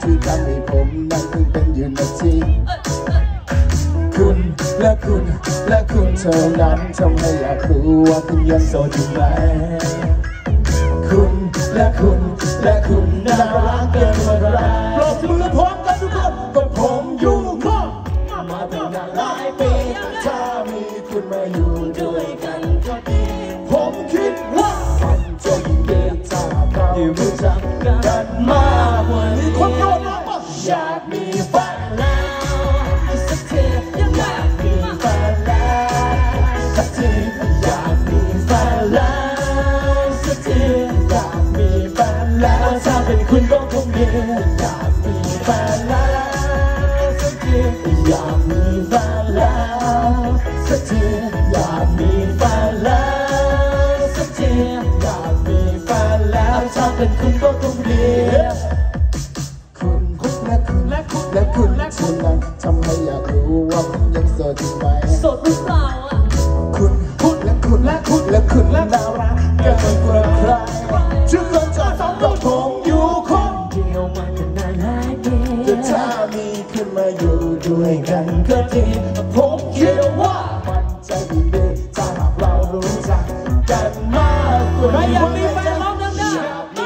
ที่ทำให้ผมนั้นเพิ่งเป็นอยู่นาทีคุณและคุณและคุณเท่านั้นทำให้อยากรู้ว่าคุณยังโสดอยู่ไหมคุณและคุณและคุณน่ารักเกินกว่าใครปรบมือพร้อมกันทุกคนก็ผมอยู่ข้างมาตั้งนานหลายปีถ้ามีคุณมาอยู่ด้วยกันก็ดีผมคิดว่ามันจะยิ่งดีถ้าเราได้รู้จักกันมากกว่านี้คนโดนน้องอยากมีแฟนแล้วสักทีอยากมีแฟนแล้วสักทีอยากมีแฟนแล้วสักทีอยากมีแฟนแล้วถ้าเป็นคุณก็คงดีอยากมีแฟนแล้วสักทีอยากมีแฟนแล้วสักทีอยากมีแฟนแล้วสักทีอยากมีแฟนแล้วถ้าเป็นคุณก็คงดีคุณและคุณและคุณและคุณเท่านั้นทำให้อยากรู้ว่าคุณยังโสดอยู่ไหมโสดหรือเปล่าอ่ะคุณและคุณและคุณและคุณน่ารักเกินกว่าใครทุกคนจะต้องกับผมอยู่คนเดียวมาตั้งนานหลายปีแต่ถ้ามีคุณมาอยู่ด้วยกันก็ดีผมคิดว่ามันจะดีถ้าหากเรารู้จักกันมากกว่านี้อยากมีแฟนร้องดังๆ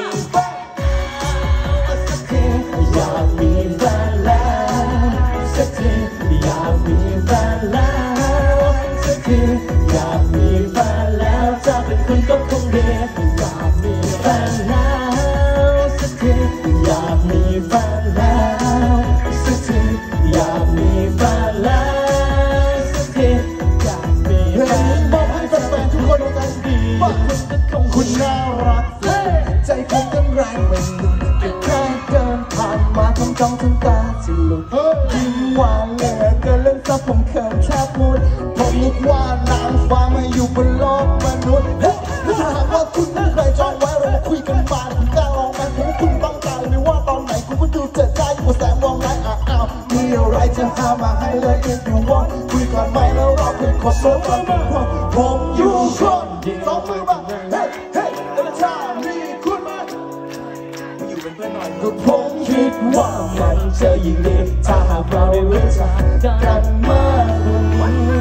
อยากมีแฟนแล้วสักทีอยากมีแฟนแล้วสักทีอยากมีแฟนแล้วถ้าเป็นคุณก็คงดีอยากมีแฟนแล้วสักทีอยากมีแฟนแล้วสักทีอยากมีแฟนแล้วสักทีอยากมีแฟนบอกให้แฟนๆทุกคนรู้กันดีว่าคุณน่ารักใจคุณกันแรงไม่หลุดแค่เดินผ่านมาทำจ้องทำตาจะหลุดยิ้มหวานเหลือเกินเล่นซับผมเขินแทบมุดผมนึกว่านางฟ้ามาอยู่บนโลกมนุษย์ถ้าหากว่าคุณไม่เคยจองไว้เรามาคุยกันมาคุณกล้าลองไหมผมคุณตั้งใจไม่ว่าตอนไหนคุณก็ดูเจ็บใจกว่าแสงมองไหนอ้าวมีอะไรจะหามาให้เลย if you want คุยก่อนไหมแล้วเราเป็นคนโสดกันผมอยู่คนสองมือมาเฮ้เฮ้แล้วถ้ามีคุณมาอยู่เป็นเพื่อนหน่อยก็ผมคิดว่ามันจะยิ่งดีถ้าหากเราได้รู้จักกันมากกว่านี้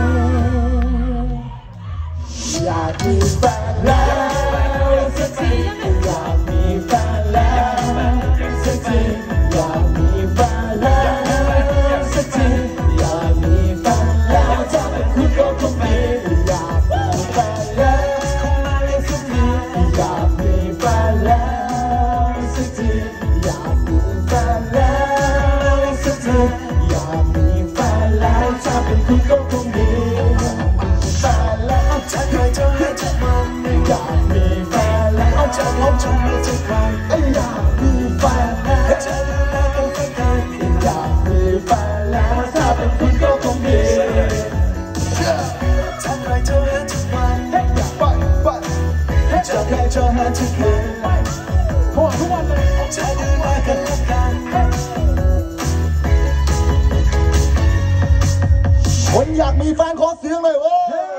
อยากมีแฟนแล้วสักทีอยากมีแฟนแล้วสักทีอยากมีแฟนแล้วสักทีอยากมีแฟนแล้วถ้าเป็นคุณก็คงดีอยากมีแฟนแล้วสักทีอยากมีแฟนแล้วสักทีอยากมีแฟนแล้วสักทีอยากมีแฟนแล้วถ้าเป็นคุณก็คงดีแฟนแล้วจะเคยเจอให้ทุกวันอยากมีแฟนแล้วจะลบจนไม่ทุกวันอยากมีแฟนแล้วจะดูแลกันใกล้ๆอยากมีแฟนแล้วถ้าเป็นคุณก็คงดีจะเคยเจอให้ทุกวันอยากไปจะเคยเจอให้ทุกวันพอทุกวันเลยจะดูแลกันใกล้ๆคนอยากมีแฟนขอเสียงเลยเว้ย